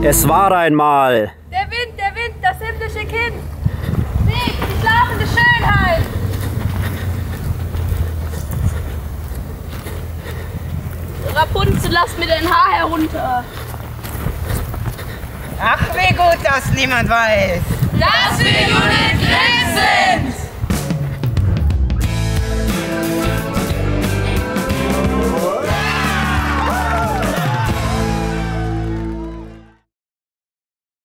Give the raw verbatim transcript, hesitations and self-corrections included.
Es war einmal. Der Wind, der Wind, das himmlische Kind. Seht, die schlafende Schönheit. Rapunzel, lass mir dein Haar herunter. Ach, wie gut, dass niemand weiß, dass wir nur nicht sind.